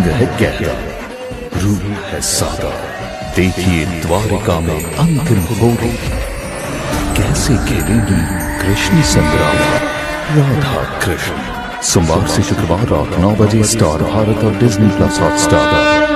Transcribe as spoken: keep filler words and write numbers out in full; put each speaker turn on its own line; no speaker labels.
है गहरा, रूह है सादा। देखिए द्वारिका में अंतिम होली, कैसे खेलेंगी कृष्ण संग्राम राधा कृष्ण। सोमवार से शुक्रवार रात नौ बजे स्टार भारत और डिज्नी प्लस हॉटस्टार।